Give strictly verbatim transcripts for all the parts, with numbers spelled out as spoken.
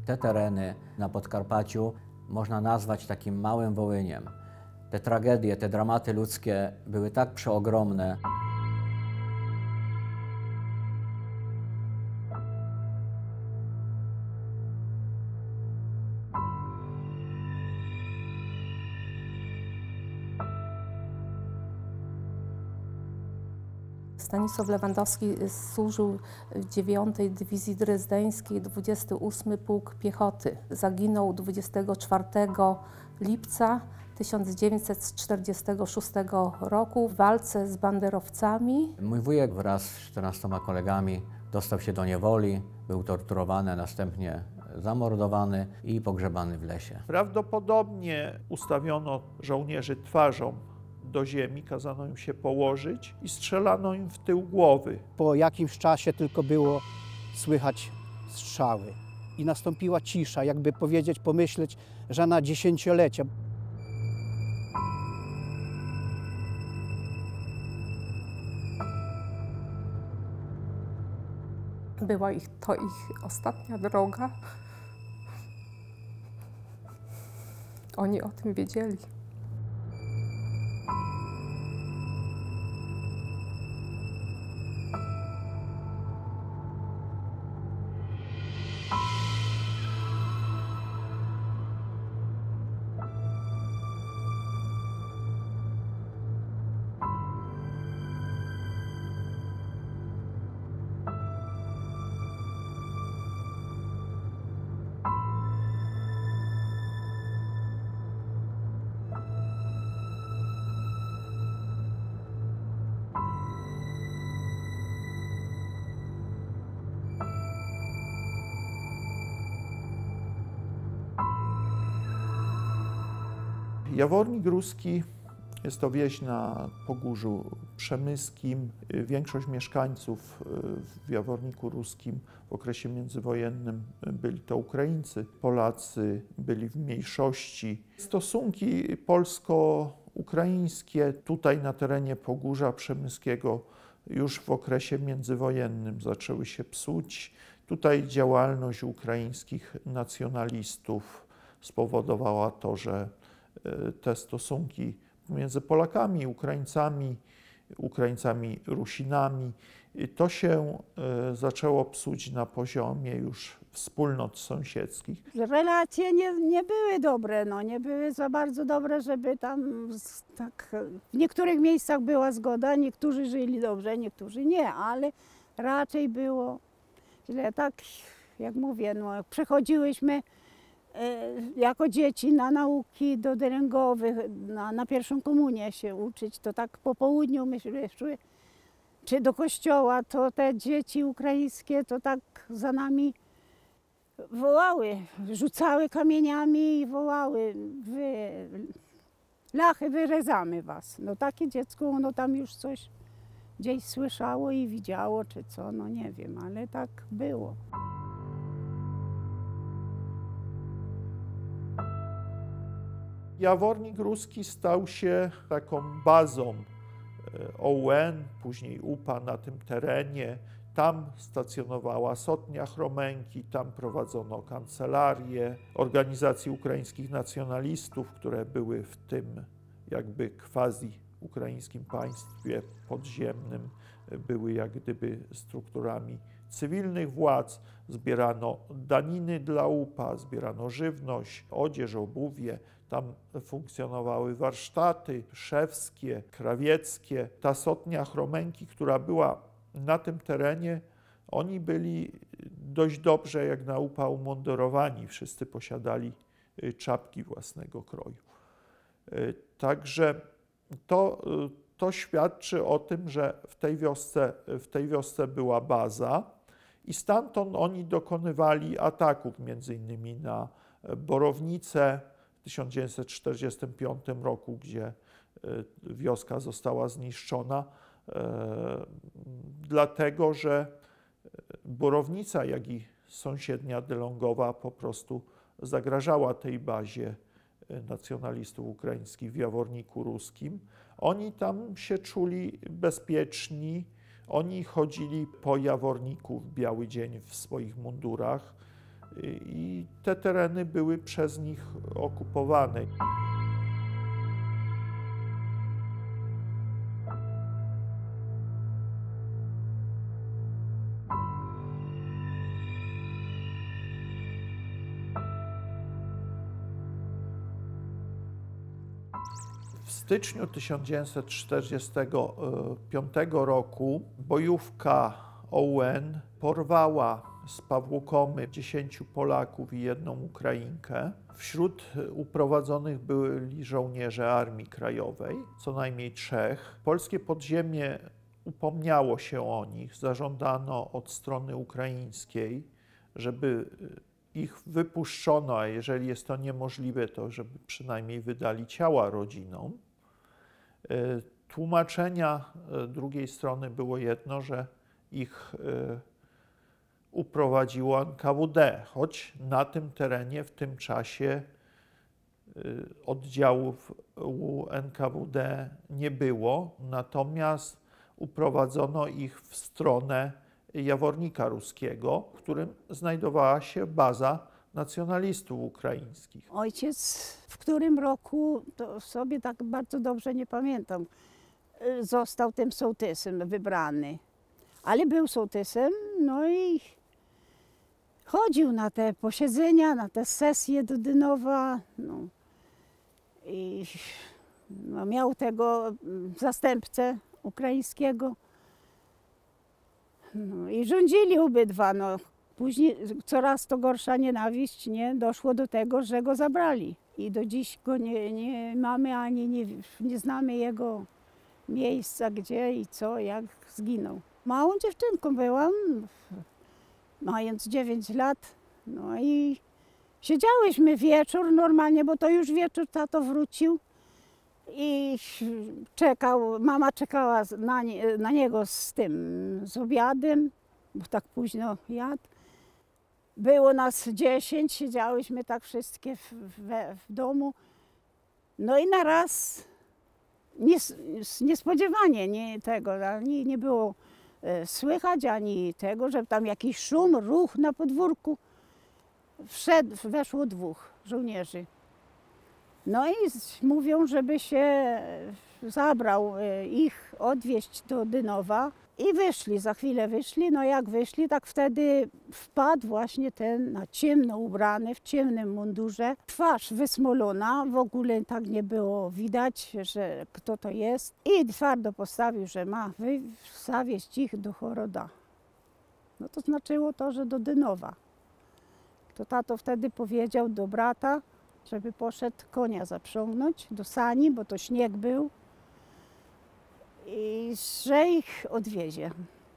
Te tereny na Podkarpaciu można nazwać takim małym Wołyniem. Te tragedie, te dramaty ludzkie były tak przeogromne. Stanisław Lewandowski służył w dziewiątej Dywizji Drezdeńskiej, dwudziesty ósmy Pułk Piechoty. Zaginął dwudziestego czwartego lipca tysiąc dziewięćset czterdziestego szóstego roku w walce z banderowcami. Mój wujek wraz z czternastoma kolegami dostał się do niewoli, był torturowany, następnie zamordowany i pogrzebany w lesie. Prawdopodobnie ustawiono żołnierzy twarzą do ziemi, kazano im się położyć i strzelano im w tył głowy. Po jakimś czasie tylko było słychać strzały i nastąpiła cisza, jakby powiedzieć, pomyśleć, że na dziesięciolecie. Była ich, to ich ostatnia droga. Oni o tym wiedzieli. Jawornik Ruski jest to wieś na Pogórzu Przemyskim. Większość mieszkańców w Jaworniku Ruskim w okresie międzywojennym byli to Ukraińcy. Polacy byli w mniejszości. Stosunki polsko-ukraińskie tutaj na terenie Pogórza Przemyskiego już w okresie międzywojennym zaczęły się psuć. Tutaj działalność ukraińskich nacjonalistów spowodowała to, że te stosunki między Polakami, Ukraińcami, Ukraińcami Rusinami, to się zaczęło psuć na poziomie już wspólnot sąsiedzkich. Relacje nie, nie były dobre, no, nie były za bardzo dobre, żeby tam tak... W niektórych miejscach była zgoda, niektórzy żyli dobrze, niektórzy nie, ale raczej było źle. Tak jak mówię, no, przechodziłyśmy jako dzieci na nauki do dyręgowych, na, na pierwszą komunię się uczyć, to tak po południu myśmy szły, czy do kościoła, to te dzieci ukraińskie to tak za nami wołały, rzucały kamieniami i wołały, wy, lachy, wyrezamy was. No takie dziecko, ono tam już coś gdzieś słyszało i widziało, czy co, no nie wiem, ale tak było. Jawornik Ruski stał się taką bazą O U N, później U P A na tym terenie. Tam stacjonowała Sotnia Chromenki, tam prowadzono kancelarię organizacji ukraińskich nacjonalistów, które były w tym jakby quasi-ukraińskim państwie podziemnym, były jak gdyby strukturami cywilnych władz. Zbierano daniny dla U P A, zbierano żywność, odzież, obuwie. Tam funkcjonowały warsztaty szewskie, krawieckie. Ta Sotnia Chromenki, która była na tym terenie, oni byli dość dobrze jak na U P A umundurowani. Wszyscy posiadali czapki własnego kroju. Także to, to świadczy o tym, że w tej wiosce, w tej wiosce była baza i stamtąd oni dokonywali ataków między innymi na Borownicę w tysiąc dziewięćset czterdziestym piątym roku, gdzie wioska została zniszczona, dlatego że Borownica, jak i sąsiednia Dylongowa po prostu zagrażała tej bazie nacjonalistów ukraińskich w Jaworniku Ruskim. Oni tam się czuli bezpieczni, oni chodzili po Jaworniku w biały dzień w swoich mundurach i te tereny były przez nich okupowane. W styczniu tysiąc dziewięćset czterdziestego piątego roku bojówka O U N porwała z Pawłukomy dziesięciu Polaków i jedną Ukrainkę. Wśród uprowadzonych byli żołnierze Armii Krajowej, co najmniej trzech. Polskie podziemie upomniało się o nich. Zażądano od strony ukraińskiej, żeby ich wypuszczono, a jeżeli jest to niemożliwe, to żeby przynajmniej wydali ciała rodzinom. Tłumaczenia drugiej strony było jedno, że ich uprowadziło N K W D, choć na tym terenie w tym czasie oddziałów N K W D nie było, natomiast uprowadzono ich w stronę Jawornika Ruskiego, w którym znajdowała się baza nacjonalistów ukraińskich. Ojciec w którym roku, to sobie tak bardzo dobrze nie pamiętam, został tym sołtysem wybrany. Ale był sołtysem, no i chodził na te posiedzenia, na te sesje do Dynowa. No. I no, miał tego zastępcę ukraińskiego. No, i rządzili obydwa. No. Później coraz to gorsza nienawiść, nie? Doszło do tego, że go zabrali. I do dziś go nie, nie mamy, ani nie, nie znamy jego miejsca, gdzie i co, jak zginął. Małą dziewczynką byłam, mając dziewięć lat. No i siedziałyśmy wieczór normalnie, bo to już wieczór tato wrócił i czekał, mama czekała na, nie, na niego z tym, z obiadem, bo tak późno jadł. Było nas dziesięć, siedziałyśmy tak wszystkie w, w, w domu. No i na raz nies, niespodziewanie nie tego, nie, nie było słychać ani tego, że tam jakiś szum, ruch na podwórku. Wszedł, weszło dwóch żołnierzy. No i mówią, żeby się zabrał ich, odwieźć do Dynowa. I wyszli, za chwilę wyszli. No jak wyszli, tak wtedy wpadł właśnie ten na ciemno ubrany, w ciemnym mundurze. Twarz wysmolona, w ogóle tak nie było widać, że kto to jest. I twardo postawił, że ma zawieźć ich do Choroda. No to znaczyło to, że do Dynowa. To tato wtedy powiedział do brata, żeby poszedł konia zaprzągnąć do sani, bo to śnieg był. I że ich odwiezie.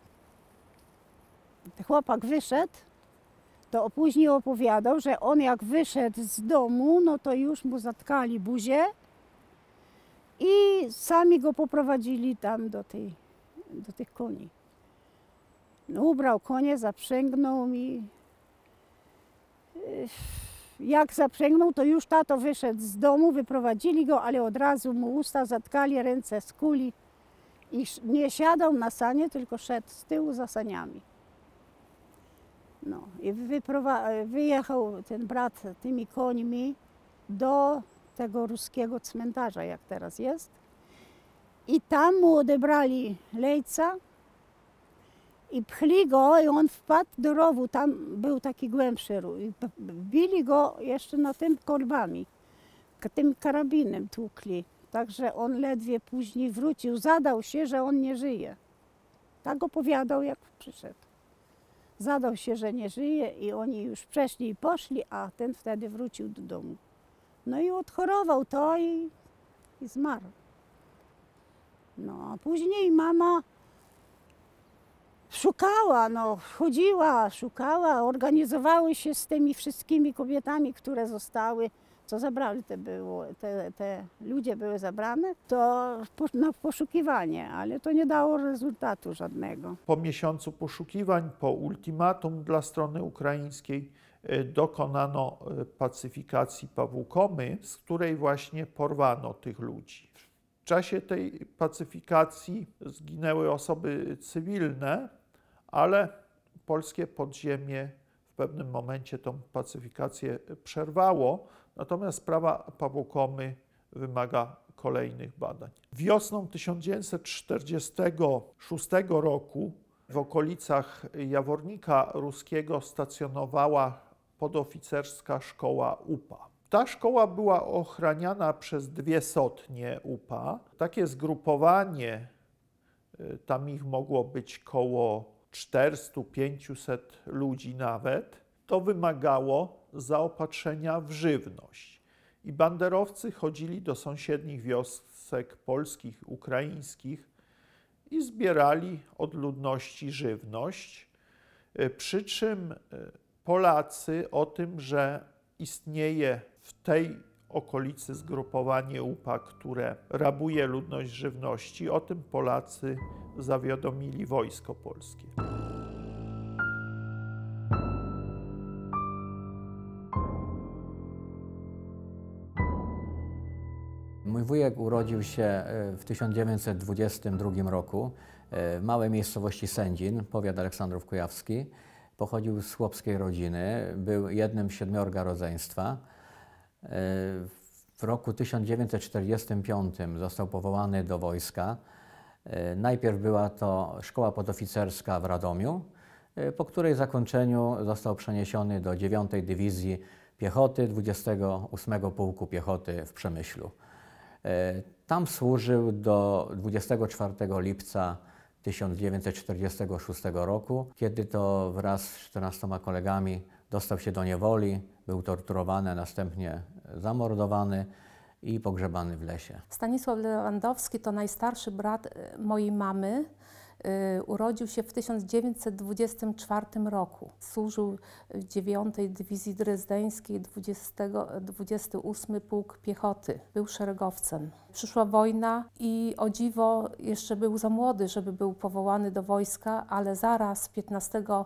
Chłopak wyszedł, to później opowiadał, że on jak wyszedł z domu, no to już mu zatkali buzię i sami go poprowadzili tam do, tej, do tych koni. No, ubrał konie, zaprzęgnął mi. Jak zaprzęgnął, to już tato wyszedł z domu, wyprowadzili go, ale od razu mu usta zatkali, ręce skuli. I nie siadał na sanie, tylko szedł z tyłu za saniami. No i wyjechał ten brat tymi końmi do tego ruskiego cmentarza, jak teraz jest. I tam mu odebrali lejca i pchli go i on wpadł do rowu. Tam był taki głębszy rów. I bili go jeszcze na tym korbami, tym karabinem tłukli. Także on ledwie później wrócił, zadał się, że on nie żyje. Tak opowiadał, jak przyszedł. Zadał się, że nie żyje i oni już przeszli i poszli, a ten wtedy wrócił do domu. No i odchorował to i, i zmarł. No a później mama szukała, no chodziła, szukała, organizowały się z tymi wszystkimi kobietami, które zostały. Co zabrali, te, było, te, te ludzie były zabrane, to na poszukiwanie, ale to nie dało rezultatu żadnego. Po miesiącu poszukiwań, po ultimatum dla strony ukraińskiej dokonano pacyfikacji Pawłukomy, z której właśnie porwano tych ludzi. W czasie tej pacyfikacji zginęły osoby cywilne, ale polskie podziemie w pewnym momencie tą pacyfikację przerwało, natomiast sprawa Pawłokomy wymaga kolejnych badań. Wiosną tysiąc dziewięćset czterdziestego szóstego roku w okolicach Jawornika Ruskiego stacjonowała podoficerska szkoła U P A. Ta szkoła była ochraniana przez dwie sotnie U P A. Takie zgrupowanie, tam ich mogło być koło czterysta pięćset ludzi nawet, to wymagało zaopatrzenia w żywność. I banderowcy chodzili do sąsiednich wiosek polskich, ukraińskich i zbierali od ludności żywność. Przy czym Polacy o tym, że istnieje w tej okolicy zgrupowanie U P A, które rabuje ludność żywności, o tym Polacy zawiadomili wojsko polskie. Mój wujek urodził się w tysiąc dziewięćset dwudziestym drugim roku w małej miejscowości Sędzin, powiat Aleksandrów Kujawski. Pochodził z chłopskiej rodziny, był jednym z siedmiorga rodzeństwa. W roku tysiąc dziewięćset czterdziestym piątym został powołany do wojska. Najpierw była to szkoła podoficerska w Radomiu, po której zakończeniu został przeniesiony do dziewiątej Dywizji Piechoty dwudziestego ósmego Pułku Piechoty w Przemyślu. Tam służył do dwudziestego czwartego lipca tysiąc dziewięćset czterdziestego szóstego roku, kiedy to wraz z czternastoma kolegami dostał się do niewoli, był torturowany, następnie zamordowany i pogrzebany w lesie. Stanisław Lewandowski to najstarszy brat mojej mamy. Urodził się w tysiąc dziewięćset dwudziestym czwartym roku. Służył w dziewiątej Dywizji Drezdeńskiej, dwudziesty ósmy Pułk Piechoty. Był szeregowcem. Przyszła wojna i o dziwo jeszcze był za młody, żeby był powołany do wojska, ale zaraz piętnastego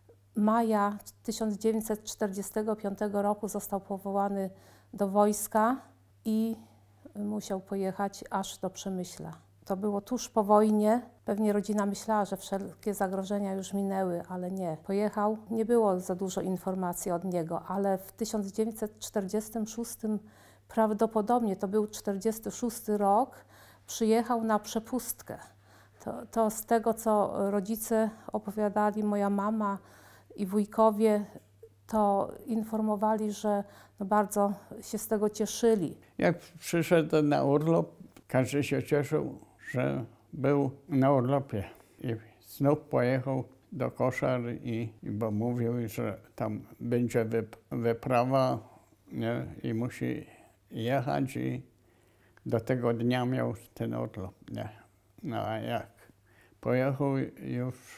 maja tysiąc dziewięćset czterdziestego piątego roku został powołany do wojska i musiał pojechać aż do Przemyśla. To było tuż po wojnie. Pewnie rodzina myślała, że wszelkie zagrożenia już minęły, ale nie. Pojechał, nie było za dużo informacji od niego, ale w tysiąc dziewięćset czterdziestym szóstym prawdopodobnie, to był czterdziesty szósty rok, przyjechał na przepustkę. To, to z tego, co rodzice opowiadali, moja mama i wujkowie, to informowali, że no bardzo się z tego cieszyli. Jak przyszedł na urlop, każdy się cieszył, że był na urlopie i znów pojechał do Koszar, i, i bo mówił, że tam będzie wyp wyprawa, nie? I musi jechać, i do tego dnia miał ten urlop. Nie? No a jak pojechał, już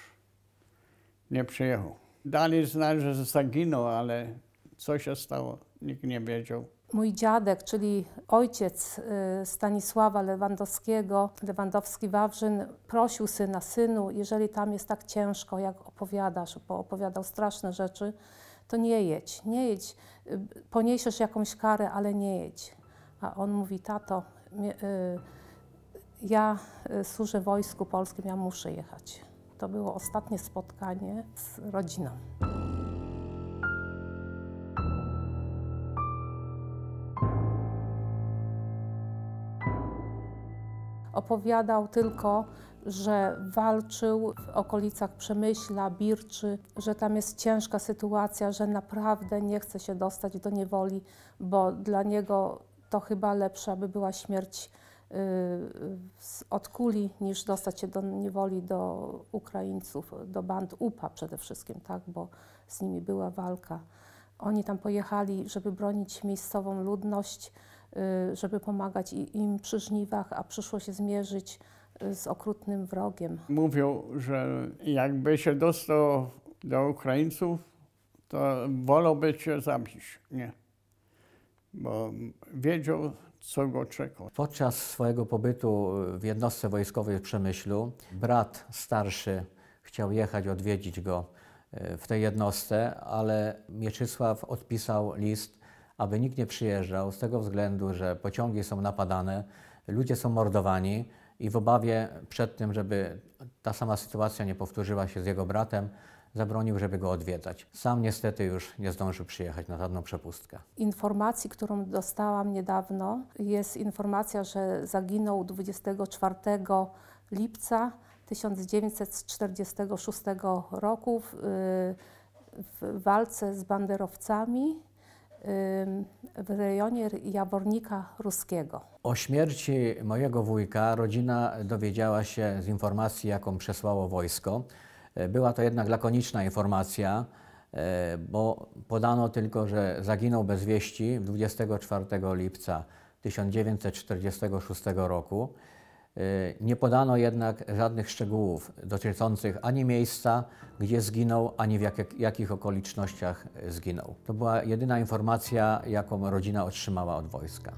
nie przyjechał. Dali znać, że zaginął, ale co się stało, nikt nie wiedział. Mój dziadek, czyli ojciec Stanisława Lewandowskiego, Lewandowski-Wawrzyn, prosił syna: synu, jeżeli tam jest tak ciężko, jak opowiadasz, bo opowiadał straszne rzeczy, to nie jedź, nie jedź, poniesiesz jakąś karę, ale nie jedź. A on mówi: tato, ja służę w Wojsku Polskim, ja muszę jechać. To było ostatnie spotkanie z rodziną. Opowiadał tylko, że walczył w okolicach Przemyśla, Birczy, że tam jest ciężka sytuacja, że naprawdę nie chce się dostać do niewoli, bo dla niego to chyba lepsza by była śmierć yy, od kuli, niż dostać się do niewoli do Ukraińców, do band U P A przede wszystkim, tak, bo z nimi była walka. Oni tam pojechali, żeby bronić miejscową ludność, żeby pomagać im przy żniwach, a przyszło się zmierzyć z okrutnym wrogiem. Mówią, że jakby się dostał do Ukraińców, to wolałby się zabić, nie? Bo wiedział, co go czeka. Podczas swojego pobytu w jednostce wojskowej w Przemyślu brat starszy chciał jechać, odwiedzić go w tej jednostce, ale Mieczysław odpisał list, aby nikt nie przyjeżdżał, z tego względu, że pociągi są napadane, ludzie są mordowani, i w obawie przed tym, żeby ta sama sytuacja nie powtórzyła się z jego bratem, zabronił, żeby go odwiedzać. Sam niestety już nie zdążył przyjechać na żadną przepustkę. Informacji, którą dostałam niedawno, jest informacja, że zaginął dwudziestego czwartego lipca tysiąc dziewięćset czterdziestego szóstego roku w, w walce z banderowcami w rejonie Jawornika Ruskiego. O śmierci mojego wujka rodzina dowiedziała się z informacji, jaką przesłało wojsko. Była to jednak lakoniczna informacja, bo podano tylko, że zaginął bez wieści dwudziestego czwartego lipca tysiąc dziewięćset czterdziestego szóstego roku. Nie podano jednak żadnych szczegółów dotyczących ani miejsca, gdzie zginął, ani w jak, jakich okolicznościach zginął. To była jedyna informacja, jaką rodzina otrzymała od wojska.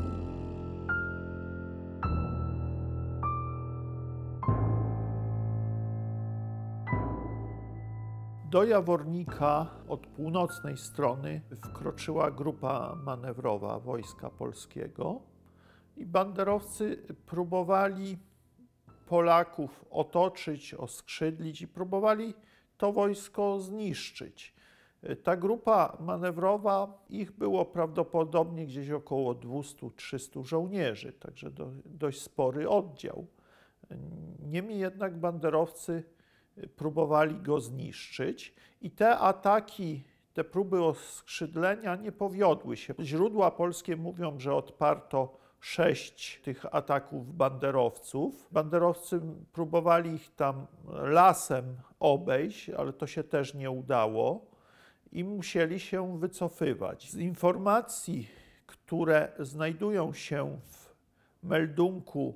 Do Jawornika od północnej strony wkroczyła grupa manewrowa Wojska Polskiego i banderowcy próbowali Polaków otoczyć, oskrzydlić i próbowali to wojsko zniszczyć. Ta grupa manewrowa, ich było prawdopodobnie gdzieś około dwieście do trzystu żołnierzy, także do, dość spory oddział. Niemniej jednak banderowcy próbowali go zniszczyć i te ataki, te próby oskrzydlenia nie powiodły się. Źródła polskie mówią, że odparto sześć tych ataków banderowców. Banderowcy próbowali ich tam lasem obejść, ale to się też nie udało i musieli się wycofywać. Z informacji, które znajdują się w meldunku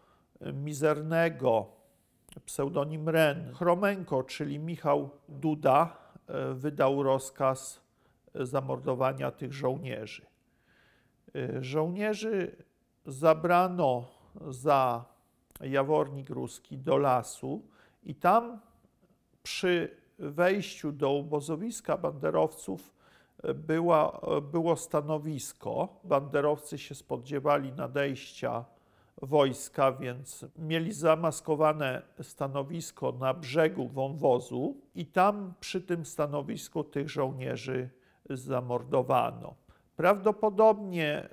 mizernego, pseudonim Ren, Chromenko, czyli Michał Duda, wydał rozkaz zamordowania tych żołnierzy. Żołnierzy zabrano za Jawornik Ruski do lasu i tam przy wejściu do obozowiska banderowców była, było stanowisko. Banderowcy się spodziewali nadejścia wojska, więc mieli zamaskowane stanowisko na brzegu wąwozu i tam przy tym stanowisku tych żołnierzy zamordowano. Prawdopodobnie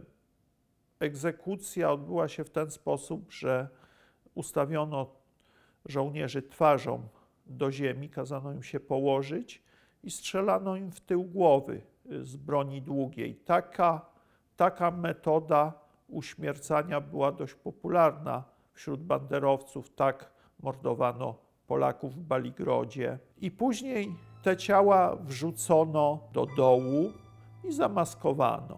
egzekucja odbyła się w ten sposób, że ustawiono żołnierzy twarzą do ziemi, kazano im się położyć i strzelano im w tył głowy z broni długiej. Taka, taka metoda uśmiercania była dość popularna wśród banderowców. Tak mordowano Polaków w Baligrodzie. I później te ciała wrzucono do dołu i zamaskowano.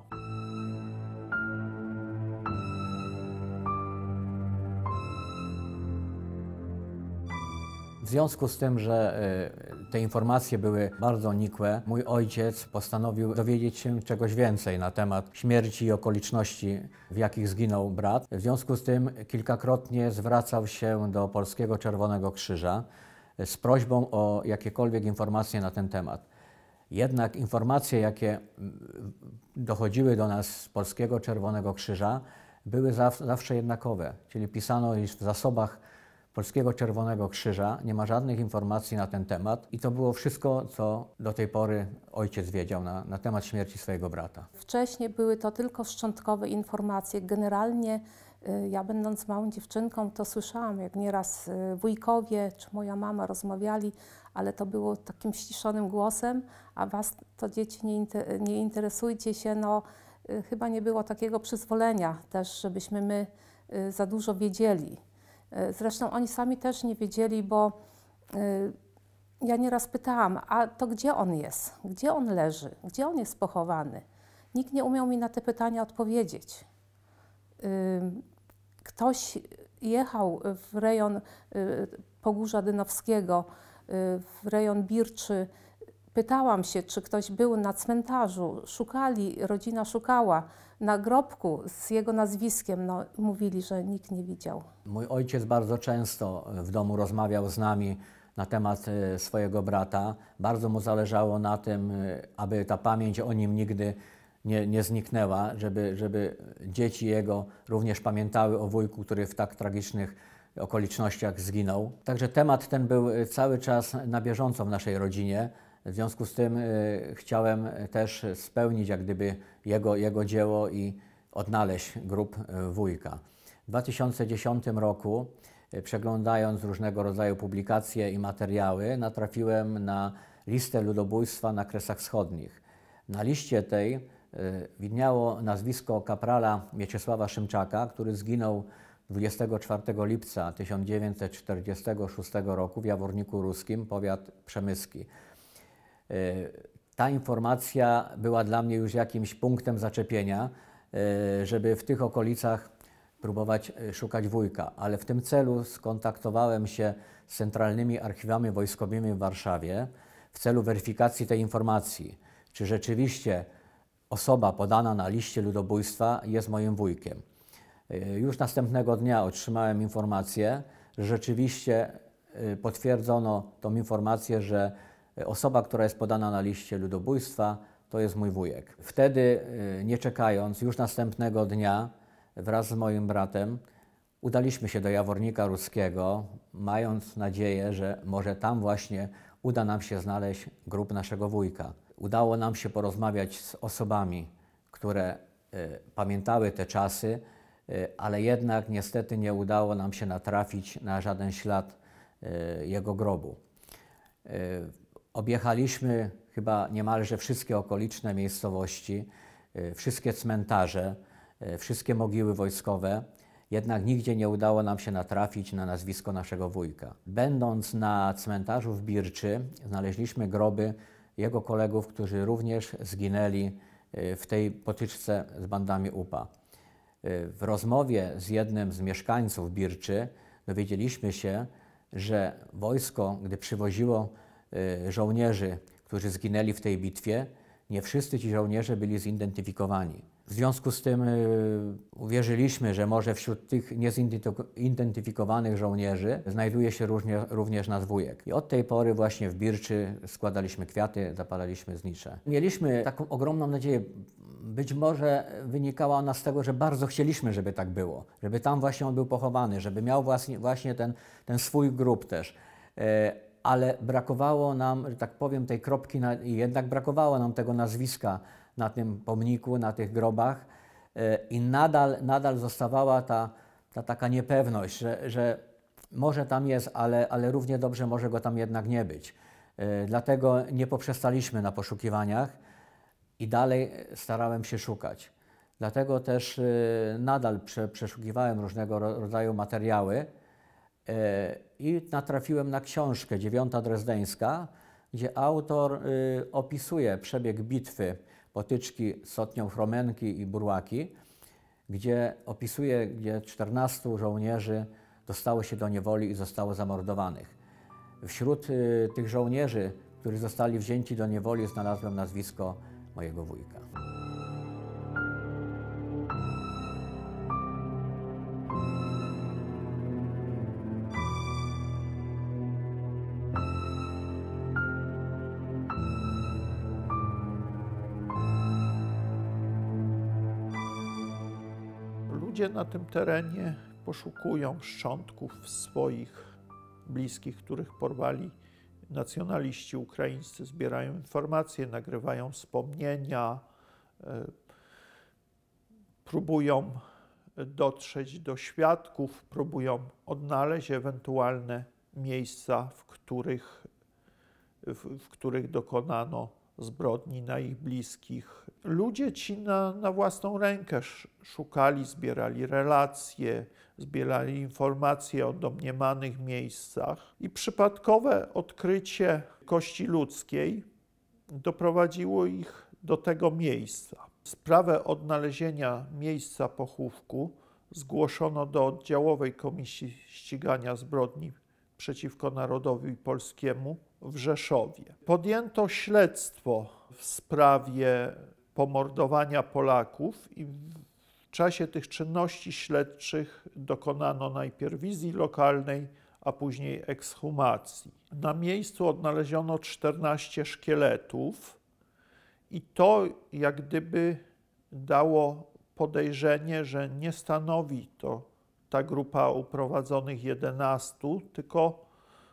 W związku z tym, że te informacje były bardzo nikłe, mój ojciec postanowił dowiedzieć się czegoś więcej na temat śmierci i okoliczności, w jakich zginął brat. W związku z tym kilkakrotnie zwracał się do Polskiego Czerwonego Krzyża z prośbą o jakiekolwiek informacje na ten temat. Jednak informacje, jakie dochodziły do nas z Polskiego Czerwonego Krzyża, były zawsze jednakowe, czyli pisano, iż w zasobach Polskiego Czerwonego Krzyża nie ma żadnych informacji na ten temat i to było wszystko, co do tej pory ojciec wiedział na, na temat śmierci swojego brata. Wcześniej były to tylko szczątkowe informacje. Generalnie ja, będąc małą dziewczynką, to słyszałam, jak nieraz wujkowie czy moja mama rozmawiali, ale to było takim ściszonym głosem, a was to dzieci nie, inter nie interesujcie się, no chyba nie było takiego przyzwolenia też, żebyśmy my za dużo wiedzieli. Zresztą oni sami też nie wiedzieli, bo y, ja nieraz pytałam, a to gdzie on jest? Gdzie on leży? Gdzie on jest pochowany? Nikt nie umiał mi na te pytania odpowiedzieć. Y, ktoś jechał w rejon y, Pogórza Dynowskiego, y, w rejon Birczy. Pytałam się, czy ktoś był na cmentarzu. Szukali, rodzina szukała. Nagrobku z jego nazwiskiem, no, mówili, że nikt nie widział. Mój ojciec bardzo często w domu rozmawiał z nami na temat swojego brata. Bardzo mu zależało na tym, aby ta pamięć o nim nigdy nie, nie zniknęła, żeby, żeby dzieci jego również pamiętały o wujku, który w tak tragicznych okolicznościach zginął. Także temat ten był cały czas na bieżąco w naszej rodzinie. W związku z tym chciałem też spełnić jak gdyby jego, jego dzieło i odnaleźć grób wujka. W dwa tysiące dziesiątym roku, przeglądając różnego rodzaju publikacje i materiały, natrafiłem na listę ludobójstwa na Kresach Wschodnich. Na liście tej widniało nazwisko kaprala Mieczysława Szymczaka, który zginął dwudziestego czwartego lipca tysiąc dziewięćset czterdziestego szóstego roku w Jaworniku Ruskim, powiat przemyski. Ta informacja była dla mnie już jakimś punktem zaczepienia, żeby w tych okolicach próbować szukać wujka, ale w tym celu skontaktowałem się z centralnymi archiwami wojskowymi w Warszawie w celu weryfikacji tej informacji, czy rzeczywiście osoba podana na liście ludobójstwa jest moim wujkiem. Już następnego dnia otrzymałem informację, że rzeczywiście potwierdzono tą informację, że osoba, która jest podana na liście ludobójstwa, to jest mój wujek. Wtedy, nie czekając, już następnego dnia wraz z moim bratem udaliśmy się do Jawornika Ruskiego, mając nadzieję, że może tam właśnie uda nam się znaleźć grób naszego wujka. Udało nam się porozmawiać z osobami, które y, pamiętały te czasy, y, ale jednak niestety nie udało nam się natrafić na żaden ślad y, jego grobu. Y, objechaliśmy chyba niemalże wszystkie okoliczne miejscowości, y, wszystkie cmentarze, y, wszystkie mogiły wojskowe, jednak nigdzie nie udało nam się natrafić na nazwisko naszego wujka. Będąc na cmentarzu w Birczy, znaleźliśmy groby jego kolegów, którzy również zginęli w tej potyczce z bandami U P A. W rozmowie z jednym z mieszkańców Birczy dowiedzieliśmy się, że wojsko, gdy przywoziło żołnierzy, którzy zginęli w tej bitwie, nie wszyscy ci żołnierze byli zidentyfikowani. W związku z tym y, uwierzyliśmy, że może wśród tych niezidentyfikowanych żołnierzy znajduje się różnie, również nasz wujek. I od tej pory właśnie w Birczy składaliśmy kwiaty, zapalaliśmy znicze. Mieliśmy taką ogromną nadzieję, być może wynikała ona z tego, że bardzo chcieliśmy, żeby tak było, żeby tam właśnie on był pochowany, żeby miał właśnie, właśnie ten, ten swój grób też. E, ale brakowało nam, że tak powiem, tej kropki, na, jednak brakowało nam tego nazwiska na tym pomniku, na tych grobach i nadal, nadal zostawała ta, ta taka niepewność, że, że może tam jest, ale, ale równie dobrze może go tam jednak nie być. Dlatego nie poprzestaliśmy na poszukiwaniach i dalej starałem się szukać. Dlatego też nadal prze, przeszukiwałem różnego rodzaju materiały i natrafiłem na książkę Dziewiąta Drezdeńska, gdzie autor opisuje przebieg bitwy potyczki z Sotnią Chromenki i Burłaki, gdzie opisuje, gdzie czternastu żołnierzy dostało się do niewoli i zostało zamordowanych. Wśród y, tych żołnierzy, którzy zostali wzięci do niewoli, znalazłem nazwisko mojego wujka. Ludzie na tym terenie poszukują szczątków swoich bliskich, których porwali nacjonaliści ukraińscy, zbierają informacje, nagrywają wspomnienia, próbują dotrzeć do świadków, próbują odnaleźć ewentualne miejsca, w których, w, w których dokonano zbrodni na ich bliskich. Ludzie ci na, na własną rękę szukali, zbierali relacje, zbierali informacje o domniemanych miejscach i przypadkowe odkrycie kości ludzkiej doprowadziło ich do tego miejsca. Sprawę odnalezienia miejsca pochówku zgłoszono do Oddziałowej Komisji Ścigania Zbrodni przeciwko Narodowi Polskiemu w Rzeszowie. Podjęto śledztwo w sprawie pomordowania Polaków i w czasie tych czynności śledczych dokonano najpierw wizji lokalnej, a później ekshumacji. Na miejscu odnaleziono czternaście szkieletów i to jak gdyby dało podejrzenie, że nie stanowi to ta grupa uprowadzonych jedenastu, tylko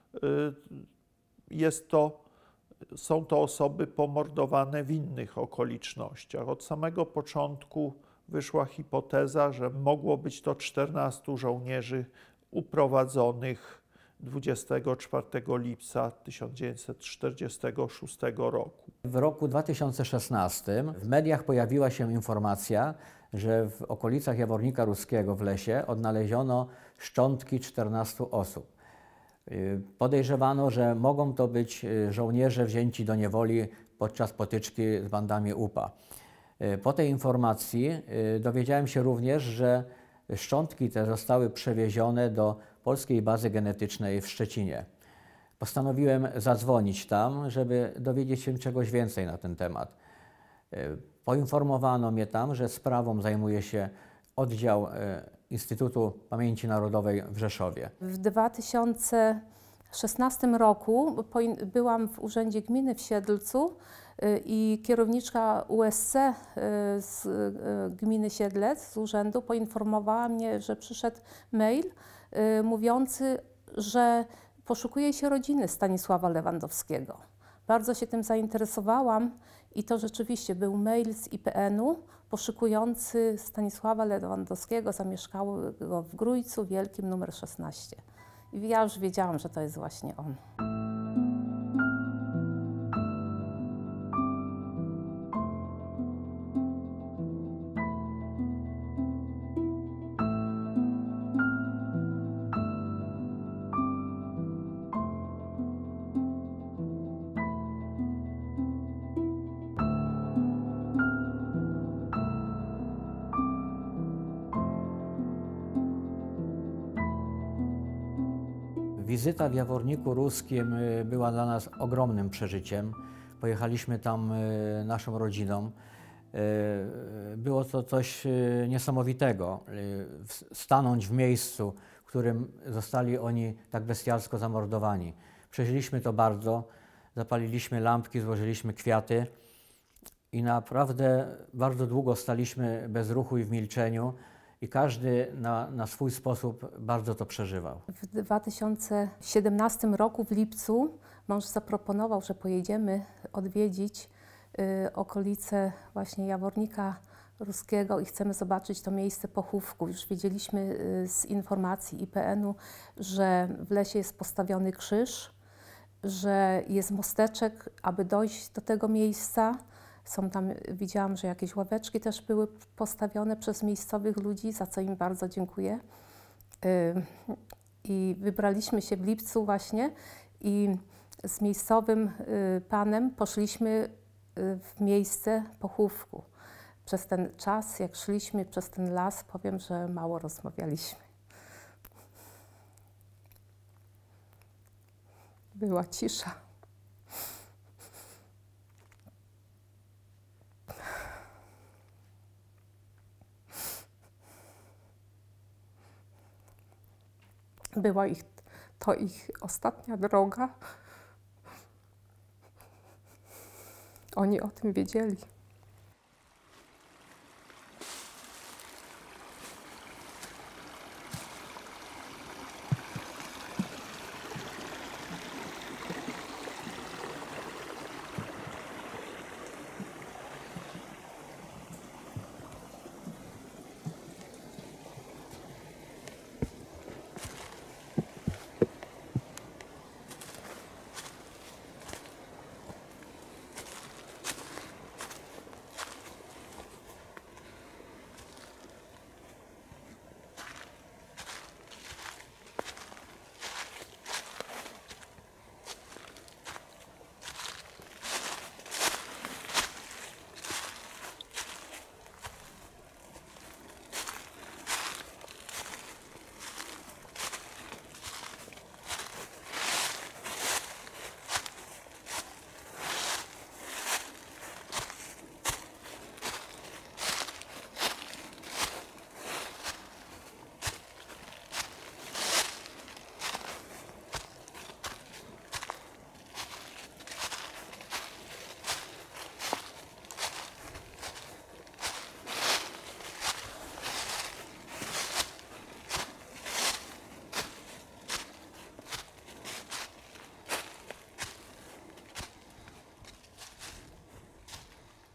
jest to, są to osoby pomordowane w innych okolicznościach. Od samego początku wyszła hipoteza, że mogło być to czternastu żołnierzy uprowadzonych dwudziestego czwartego lipca tysiąc dziewięćset czterdziestego szóstego roku. W roku dwa tysiące szesnastym w mediach pojawiła się informacja, że w okolicach Jawornika Ruskiego w lesie odnaleziono szczątki czternastu osób. Podejrzewano, że mogą to być żołnierze wzięci do niewoli podczas potyczki z bandami U P A. Po tej informacji dowiedziałem się również, że szczątki te zostały przewiezione do polskiej bazy genetycznej w Szczecinie. Postanowiłem zadzwonić tam, żeby dowiedzieć się czegoś więcej na ten temat. Poinformowano mnie tam, że sprawą zajmuje się oddział Instytutu Pamięci Narodowej w Rzeszowie. W dwa tysiące szesnastym roku byłam w Urzędzie Gminy w Siedlcu i kierowniczka U S C z gminy Siedlec, z urzędu, poinformowała mnie, że przyszedł mail mówiący, że poszukuje się rodziny Stanisława Lewandowskiego. Bardzo się tym zainteresowałam i to rzeczywiście był mail z I P N u poszukujący Stanisława Lewandowskiego, zamieszkałego w Grójcu Wielkim numer szesnaście. I ja już wiedziałam, że to jest właśnie on. Wizyta w Jaworniku Ruskim była dla nas ogromnym przeżyciem. Pojechaliśmy tam naszą rodziną. Było to coś niesamowitego. Stanąć w miejscu, w którym zostali oni tak bestialsko zamordowani. Przeżyliśmy to bardzo. Zapaliliśmy lampki, złożyliśmy kwiaty i naprawdę bardzo długo staliśmy bez ruchu i w milczeniu. I każdy na, na swój sposób bardzo to przeżywał. W dwa tysiące siedemnastym roku w lipcu mąż zaproponował, że pojedziemy odwiedzić y, okolice właśnie Jawornika Ruskiego i chcemy zobaczyć to miejsce pochówku. Już wiedzieliśmy y, z informacji I P N u, że w lesie jest postawiony krzyż, że jest mosteczek, aby dojść do tego miejsca. Są tam, widziałam, że jakieś ławeczki też były postawione przez miejscowych ludzi, za co im bardzo dziękuję. I wybraliśmy się w lipcu właśnie i z miejscowym panem poszliśmy w miejsce pochówku. Przez ten czas, jak szliśmy przez ten las, powiem, że mało rozmawialiśmy. Była cisza. Była ich, to ich ostatnia droga. Oni o tym wiedzieli.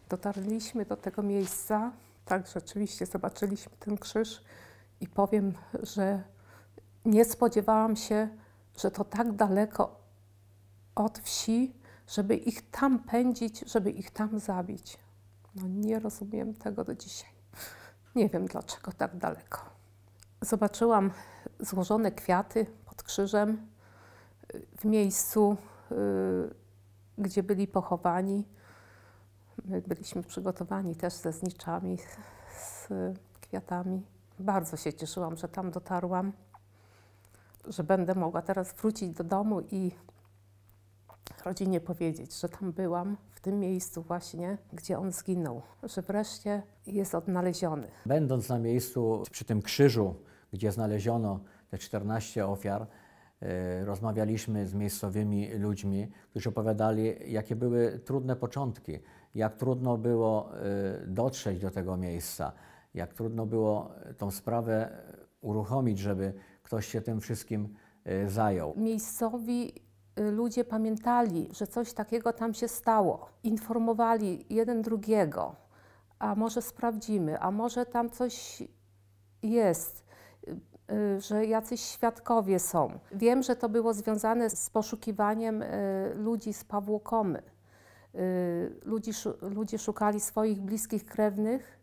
Dotarliśmy do tego miejsca, tak rzeczywiście zobaczyliśmy ten krzyż i powiem, że nie spodziewałam się, że to tak daleko od wsi, żeby ich tam pędzić, żeby ich tam zabić. No nie rozumiem tego do dzisiaj. Nie wiem dlaczego tak daleko. Zobaczyłam złożone kwiaty pod krzyżem w miejscu, gdzie byli pochowani. My byliśmy przygotowani też ze zniczami, z kwiatami. Bardzo się cieszyłam, że tam dotarłam, że będę mogła teraz wrócić do domu i rodzinie powiedzieć, że tam byłam, w tym miejscu właśnie, gdzie on zginął, że wreszcie jest odnaleziony. Będąc na miejscu przy tym krzyżu, gdzie znaleziono te czternaście ofiar, e, rozmawialiśmy z miejscowymi ludźmi, którzy opowiadali, jakie były trudne początki, jak trudno było e, dotrzeć do tego miejsca, jak trudno było tą sprawę uruchomić, żeby ktoś się tym wszystkim e, zajął. Miejscowi ludzie pamiętali, że coś takiego tam się stało. Informowali jeden drugiego, a może sprawdzimy, a może tam coś jest, że jacyś świadkowie są. Wiem, że to było związane z poszukiwaniem ludzi z Pawłokomy. Ludzi, ludzie szukali swoich bliskich krewnych,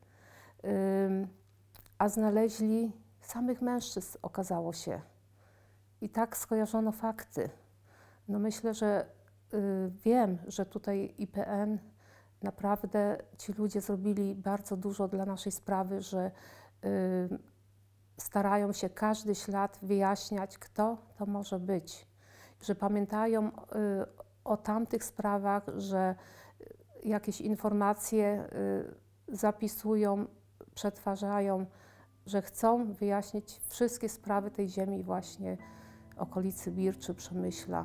a znaleźli samych mężczyzn, okazało się. I tak skojarzono fakty. No myślę, że y, wiem, że tutaj I P N naprawdę ci ludzie zrobili bardzo dużo dla naszej sprawy, że y, starają się każdy ślad wyjaśniać, kto to może być. Że pamiętają y, o tamtych sprawach, że jakieś informacje y, zapisują, przetwarzają, że chcą wyjaśnić wszystkie sprawy tej ziemi właśnie okolicy Bir czy Przemyśla.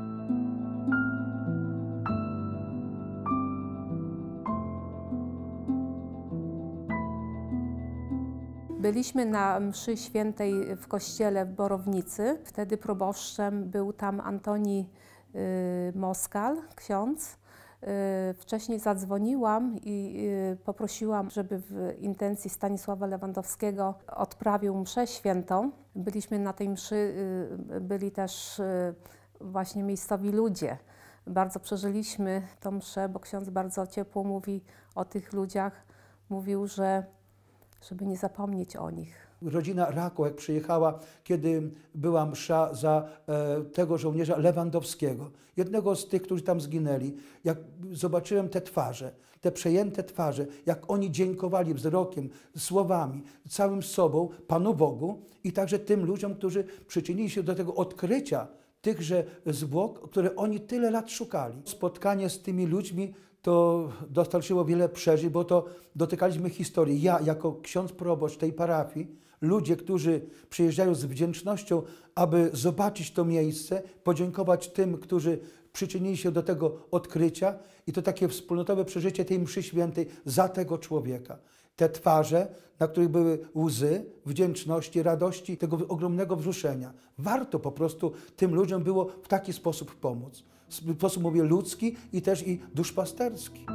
Byliśmy na mszy świętej w kościele w Borownicy. Wtedy proboszczem był tam Antoni y, Moskal, ksiądz. Y, wcześniej zadzwoniłam i y, poprosiłam, żeby w intencji Stanisława Lewandowskiego odprawił mszę świętą. Byliśmy na tej mszy, y, byli też y, właśnie miejscowi ludzie. Bardzo przeżyliśmy tą mszę, bo ksiądz bardzo ciepło mówi o tych ludziach. Mówił, że żeby nie zapomnieć o nich. Rodzina Rakołek przyjechała, kiedy była msza za e, tego żołnierza Lewandowskiego, jednego z tych, którzy tam zginęli. Jak zobaczyłem te twarze, te przejęte twarze, jak oni dziękowali wzrokiem, słowami, całym sobą Panu Bogu i także tym ludziom, którzy przyczynili się do tego odkrycia tychże zwłok, które oni tyle lat szukali. Spotkanie z tymi ludźmi to dostarczyło wiele przeżyć, bo to dotykaliśmy historii. Ja, jako ksiądz proboszcz tej parafii, ludzie, którzy przyjeżdżają z wdzięcznością, aby zobaczyć to miejsce, podziękować tym, którzy przyczynili się do tego odkrycia i to takie wspólnotowe przeżycie tej mszy świętej za tego człowieka. Te twarze, na których były łzy, wdzięczności, radości, tego ogromnego wzruszenia. Warto po prostu tym ludziom było w taki sposób pomóc. W sposób, mówię, ludzki i też i duszpasterski.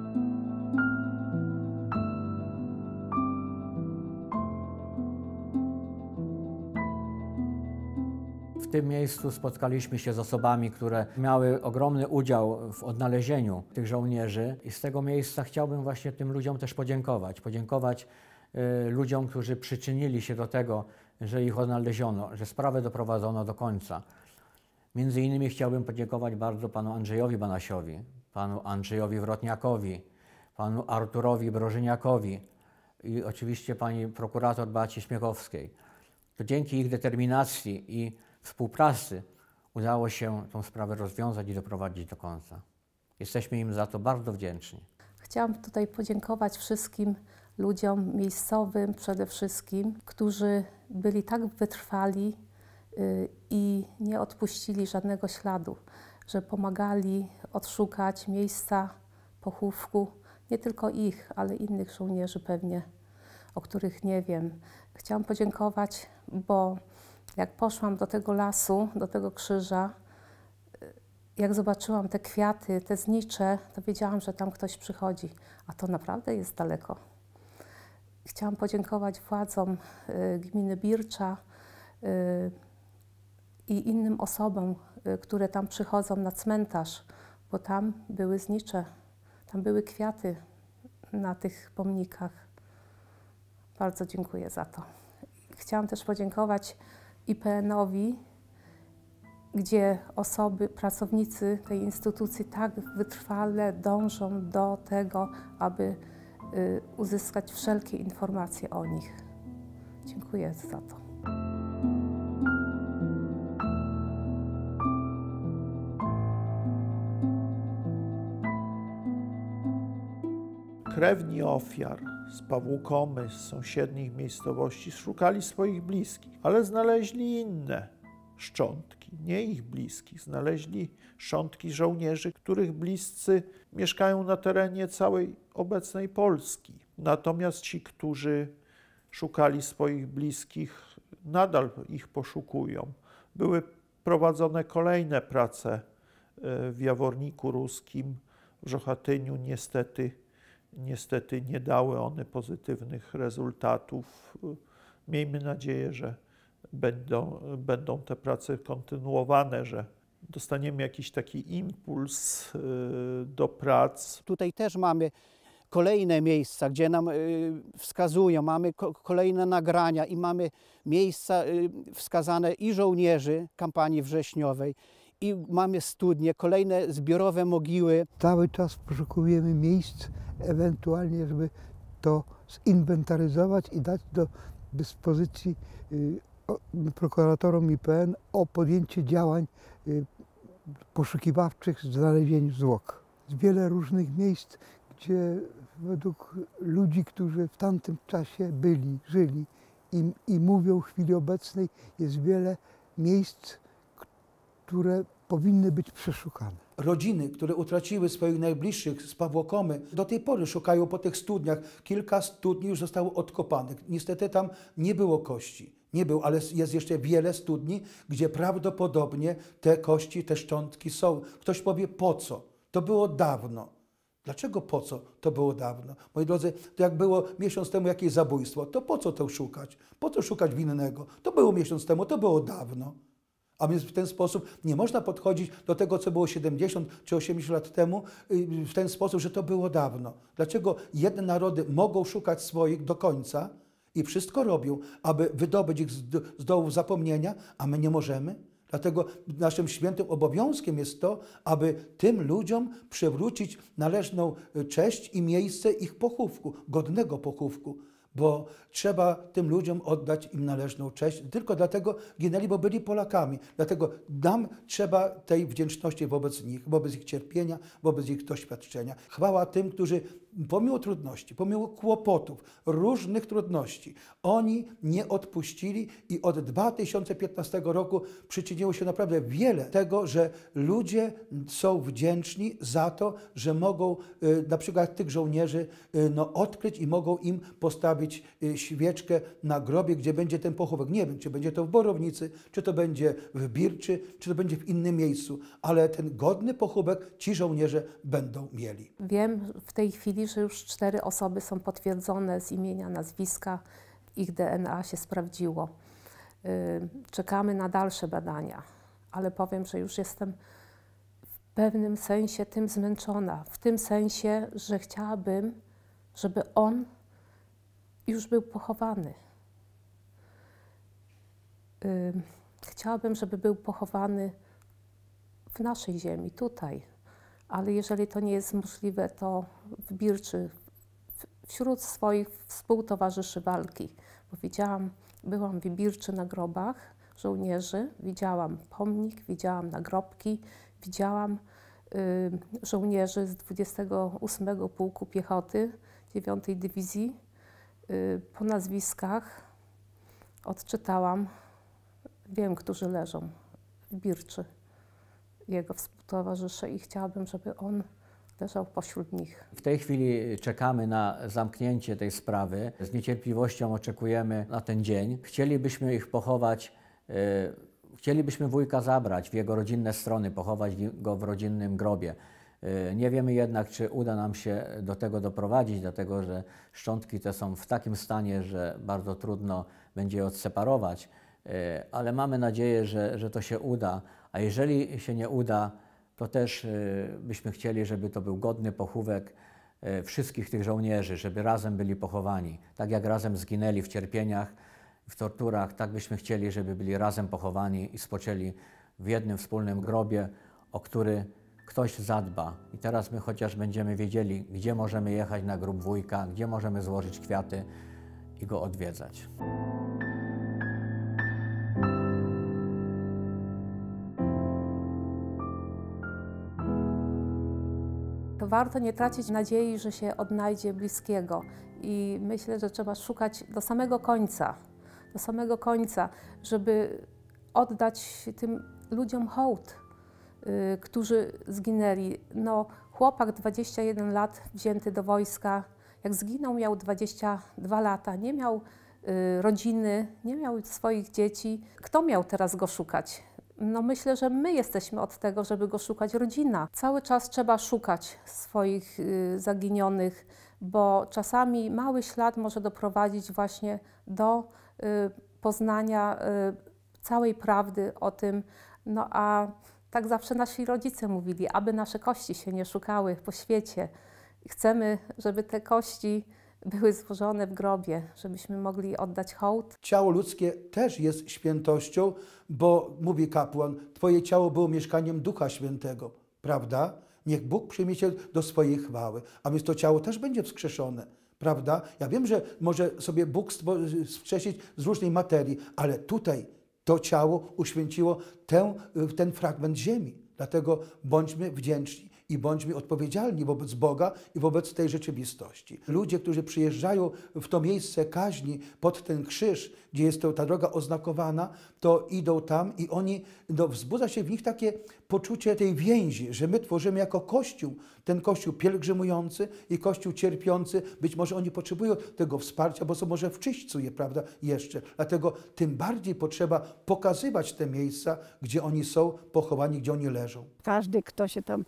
W tym miejscu spotkaliśmy się z osobami, które miały ogromny udział w odnalezieniu tych żołnierzy i z tego miejsca chciałbym właśnie tym ludziom też podziękować. Podziękować y, ludziom, którzy przyczynili się do tego, że ich odnaleziono, że sprawę doprowadzono do końca. Między innymi chciałbym podziękować bardzo panu Andrzejowi Banasiowi, panu Andrzejowi Wrotniakowi, panu Arturowi Brożyniakowi i oczywiście pani prokurator Beacie Śmiechowskiej. To dzięki ich determinacji i współpracy udało się tą sprawę rozwiązać i doprowadzić do końca. Jesteśmy im za to bardzo wdzięczni. Chciałam tutaj podziękować wszystkim ludziom miejscowym przede wszystkim, którzy byli tak wytrwali i nie odpuścili żadnego śladu, że pomagali odszukać miejsca pochówku, nie tylko ich, ale innych żołnierzy pewnie, o których nie wiem. Chciałam podziękować, bo jak poszłam do tego lasu, do tego krzyża, Jak zobaczyłam te kwiaty, te znicze, to wiedziałam, że tam ktoś przychodzi, a to naprawdę jest daleko. Chciałam podziękować władzom y, gminy Bircza y, i innym osobom, y, które tam przychodzą na cmentarz, bo tam były znicze, tam były kwiaty na tych pomnikach. Bardzo dziękuję za to. Chciałam też podziękować I P N-owi, gdzie osoby, pracownicy tej instytucji tak wytrwale dążą do tego, aby y, uzyskać wszelkie informacje o nich. Dziękuję za to. Krewni ofiar z Pawłukomy, z sąsiednich miejscowości szukali swoich bliskich, ale znaleźli inne szczątki, nie ich bliskich. Znaleźli szczątki żołnierzy, których bliscy mieszkają na terenie całej obecnej Polski. Natomiast ci, którzy szukali swoich bliskich, nadal ich poszukują. Były prowadzone kolejne prace w Jaworniku Ruskim, w Żochatyniu. Niestety, niestety nie dały one pozytywnych rezultatów. Miejmy nadzieję, że Będą, będą te prace kontynuowane, że dostaniemy jakiś taki impuls do prac. Tutaj też mamy kolejne miejsca, gdzie nam wskazują, mamy kolejne nagrania i mamy miejsca wskazane i żołnierzy kampanii wrześniowej, i mamy studnie, kolejne zbiorowe mogiły. Cały czas poszukujemy miejsc, ewentualnie, żeby to zinwentaryzować i dać do dyspozycji prokuratorom I P N o podjęcie działań poszukiwawczych w znalezieniu zwłok. Z wiele różnych miejsc, gdzie według ludzi, którzy w tamtym czasie byli, żyli i, i mówią w chwili obecnej, jest wiele miejsc, które powinny być przeszukane. Rodziny, które utraciły swoich najbliższych z Pawłokomy, do tej pory szukają po tych studniach. Kilka studni już zostało odkopanych. Niestety tam nie było kości. Nie było, ale jest jeszcze wiele studni, gdzie prawdopodobnie te kości, te szczątki są. Ktoś powie, po co? To było dawno. Dlaczego po co to było dawno? Moi drodzy, to jak było miesiąc temu jakieś zabójstwo, to po co to szukać? Po co szukać winnego? To było miesiąc temu, to było dawno. A więc w ten sposób nie można podchodzić do tego, co było siedemdziesiąt czy osiemdziesiąt lat temu, w ten sposób, że to było dawno. Dlaczego jedne narody mogą szukać swoich do końca i wszystko robią, aby wydobyć ich z dołów zapomnienia, a my nie możemy? Dlatego naszym świętym obowiązkiem jest to, aby tym ludziom przywrócić należną cześć i miejsce ich pochówku, godnego pochówku. Bo trzeba tym ludziom oddać im należną cześć. Tylko dlatego ginęli, bo byli Polakami. Dlatego nam trzeba tej wdzięczności wobec nich, wobec ich cierpienia, wobec ich doświadczenia. Chwała tym, którzy pomimo trudności, pomimo kłopotów, różnych trudności, oni nie odpuścili i od dwa tysiące piętnastego roku przyczyniło się naprawdę wiele tego, że ludzie są wdzięczni za to, że mogą y, na przykład tych żołnierzy y, no, odkryć i mogą im postawić y, świeczkę na grobie, gdzie będzie ten pochówek. Nie wiem, czy będzie to w Borownicy, czy to będzie w Birczy, czy to będzie w innym miejscu, ale ten godny pochówek ci żołnierze będą mieli. Wiem w tej chwili, że już cztery osoby są potwierdzone z imienia, nazwiska, ich D N A się sprawdziło. Czekamy na dalsze badania, ale powiem, że już jestem w pewnym sensie tym zmęczona, w tym sensie, że chciałabym, żeby on już był pochowany. Chciałabym, żeby był pochowany w naszej ziemi, tutaj. Ale jeżeli to nie jest możliwe, to w Birczy, wśród swoich współtowarzyszy walki. Bo widziałam, byłam w Birczy na grobach żołnierzy, widziałam pomnik, widziałam nagrobki, widziałam y, żołnierzy z dwudziestego ósmego Pułku Piechoty, dziewiątej Dywizji. Y, po nazwiskach odczytałam, wiem, którzy leżą w Birczy. Jego współtowarzysze i chciałabym, żeby on leżał pośród nich. W tej chwili czekamy na zamknięcie tej sprawy. Z niecierpliwością oczekujemy na ten dzień. Chcielibyśmy ich pochować chcielibyśmy wujka zabrać w jego rodzinne strony, pochować go w rodzinnym grobie. Nie wiemy jednak, czy uda nam się do tego doprowadzić, dlatego że szczątki te są w takim stanie, że bardzo trudno będzie je odseparować, ale mamy nadzieję, że, że to się uda, a jeżeli się nie uda, to też byśmy chcieli, żeby to był godny pochówek wszystkich tych żołnierzy, żeby razem byli pochowani. Tak jak razem zginęli w cierpieniach, w torturach, tak byśmy chcieli, żeby byli razem pochowani i spoczęli w jednym wspólnym grobie, o który ktoś zadba. I teraz my chociaż będziemy wiedzieli, gdzie możemy jechać na grób wujka, gdzie możemy złożyć kwiaty i go odwiedzać. Warto nie tracić nadziei, że się odnajdzie bliskiego i myślę, że trzeba szukać do samego końca, do samego końca, żeby oddać tym ludziom hołd, yy, którzy zginęli. No, chłopak dwadzieścia jeden lat wzięty do wojska, jak zginął, miał dwadzieścia dwa lata, nie miał yy, rodziny, nie miał swoich dzieci. Kto miał teraz go szukać? No myślę, że my jesteśmy od tego, żeby go szukać, rodzina. Cały czas trzeba szukać swoich y, zaginionych, bo czasami mały ślad może doprowadzić właśnie do y, poznania y, całej prawdy o tym. No a tak zawsze nasi rodzice mówili, aby nasze kości się nie szukały po świecie. Chcemy, żeby te kości były złożone w grobie, żebyśmy mogli oddać hołd. Ciało ludzkie też jest świętością, bo mówi kapłan, twoje ciało było mieszkaniem Ducha Świętego, prawda? Niech Bóg przyjmie cię do swojej chwały, a więc to ciało też będzie wskrzeszone, prawda? Ja wiem, że może sobie Bóg wskrzesić z różnej materii, ale tutaj to ciało uświęciło ten, ten fragment ziemi. Dlatego bądźmy wdzięczni i bądźmy odpowiedzialni wobec Boga i wobec tej rzeczywistości. Ludzie, którzy przyjeżdżają w to miejsce kaźni pod ten krzyż, gdzie jest to, ta droga oznakowana, to idą tam i oni, no, wzbudza się w nich takie poczucie tej więzi, że my tworzymy jako Kościół, ten Kościół pielgrzymujący i Kościół cierpiący. Być może oni potrzebują tego wsparcia, bo są może w czyśćcu je, prawda, jeszcze. Dlatego tym bardziej potrzeba pokazywać te miejsca, gdzie oni są pochowani, gdzie oni leżą. Każdy, kto się tam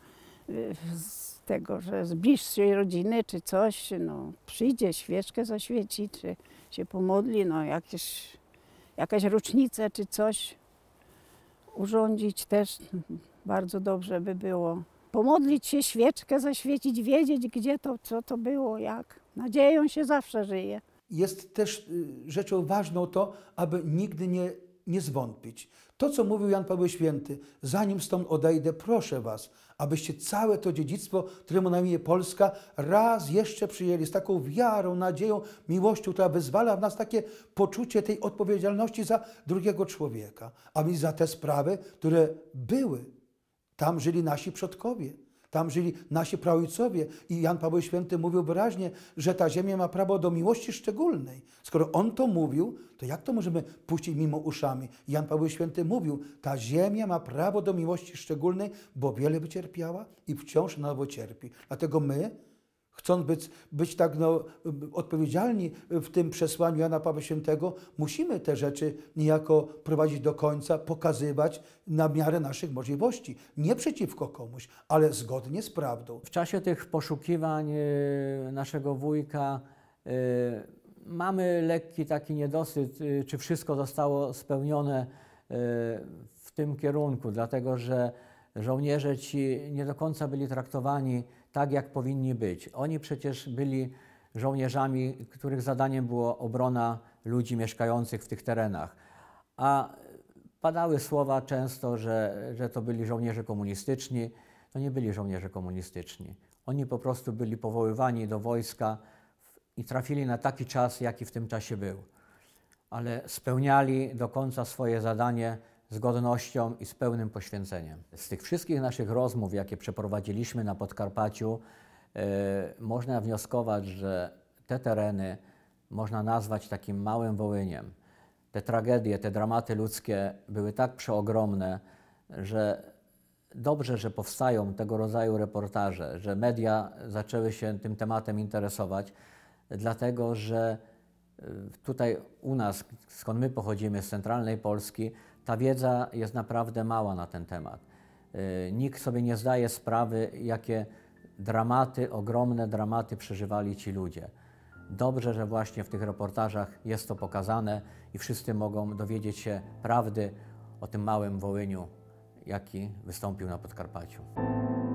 z tego, że z bliższej rodziny czy coś, no przyjdzie, świeczkę zaświeci, czy się pomodli, no jakieś, jakaś rocznicę czy coś urządzić też bardzo dobrze by było. Pomodlić się, świeczkę zaświecić, wiedzieć gdzie to, co to było, jak. Nadzieją się zawsze żyje. Jest też rzeczą ważną to, aby nigdy nie, nie zwątpić. To, co mówił Jan Paweł Święty, zanim stąd odejdę, proszę was, abyście całe to dziedzictwo, któremu namienię Polska, raz jeszcze przyjęli z taką wiarą, nadzieją, miłością, która wyzwala w nas takie poczucie tej odpowiedzialności za drugiego człowieka, a więc za te sprawy, które były. Tam żyli nasi przodkowie. Tam żyli nasi praojcowie i Jan Paweł Święty mówił wyraźnie, że ta ziemia ma prawo do miłości szczególnej. Skoro on to mówił, to jak to możemy puścić mimo uszami? Jan Paweł Święty mówił, ta ziemia ma prawo do miłości szczególnej, bo wiele wycierpiała i wciąż na nowo cierpi. Dlatego my, chcąc być, być tak no, odpowiedzialni w tym przesłaniu Jana Pawła Świętego, musimy te rzeczy niejako prowadzić do końca, pokazywać na miarę naszych możliwości. Nie przeciwko komuś, ale zgodnie z prawdą. W czasie tych poszukiwań naszego wujka mamy lekki taki niedosyt, czy wszystko zostało spełnione w tym kierunku, dlatego że żołnierze ci nie do końca byli traktowani tak, jak powinni być. Oni przecież byli żołnierzami, których zadaniem było obrona ludzi mieszkających w tych terenach. A padały słowa często, że, że to byli żołnierze komunistyczni. To nie byli żołnierze komunistyczni. Oni po prostu byli powoływani do wojska i trafili na taki czas, jaki w tym czasie był. Ale spełniali do końca swoje zadanie z godnością i z pełnym poświęceniem. Z tych wszystkich naszych rozmów, jakie przeprowadziliśmy na Podkarpaciu, yy, można wnioskować, że te tereny można nazwać takim małym Wołyniem. Te tragedie, te dramaty ludzkie były tak przeogromne, że dobrze, że powstają tego rodzaju reportaże, że media zaczęły się tym tematem interesować, dlatego że tutaj u nas, skąd my pochodzimy, z centralnej Polski, Ta wiedza jest naprawdę mała na ten temat. Nikt sobie nie zdaje sprawy, jakie dramaty, ogromne dramaty przeżywali ci ludzie. Dobrze, że właśnie w tych reportażach jest to pokazane i wszyscy mogą dowiedzieć się prawdy o tym małym Wołyniu, jaki wystąpił na Podkarpaciu.